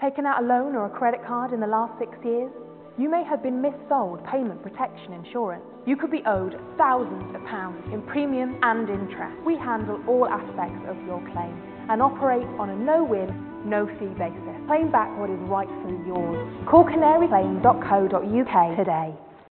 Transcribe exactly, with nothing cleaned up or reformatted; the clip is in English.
Taken out a loan or a credit card in the last six years? You may have been missold payment protection insurance. You could be owed thousands of pounds in premium and interest. We handle all aspects of your claim and operate on a no-win, no-fee basis. Claim back what is rightfully yours. Call canary claim dot co dot U K today.